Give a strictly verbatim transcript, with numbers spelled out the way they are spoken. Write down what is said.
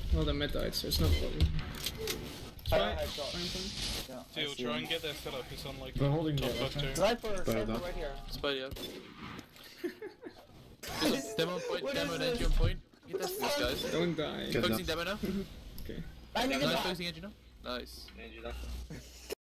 Well, the mid died, so it's no problem. I, I Fine, fine. Yeah, Theo, try and get their setup. He's on like We're holding top the left two. Sniper, sniper right here. Spidey up. There's a demo on point, demo and entry on point. Get this, these guys. Don't die. Good Focusing enough. demo now. Okay. I need Nice, to focusing entry now. Nice.